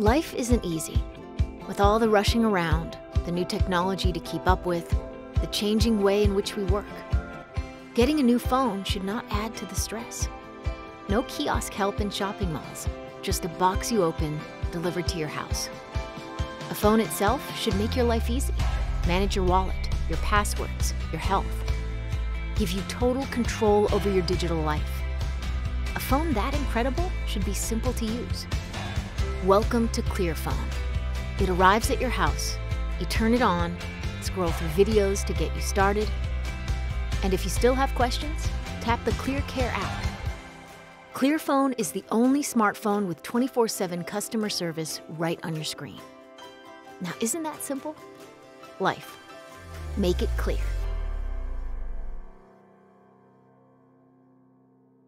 Life isn't easy. With all the rushing around, the new technology to keep up with, the changing way in which we work. Getting a new phone should not add to the stress. No kiosk help in shopping malls, just a box you open, delivered to your house. A phone itself should make your life easy. Manage your wallet, your passwords, your health. Give you total control over your digital life. A phone that incredible should be simple to use. Welcome to CLEARphone. It arrives at your house, you turn it on, scroll through videos to get you started, and if you still have questions, tap the ClearCare app. CLEARphone is the only smartphone with 24/7 customer service right on your screen. Now, isn't that simple? Life. Make it clear.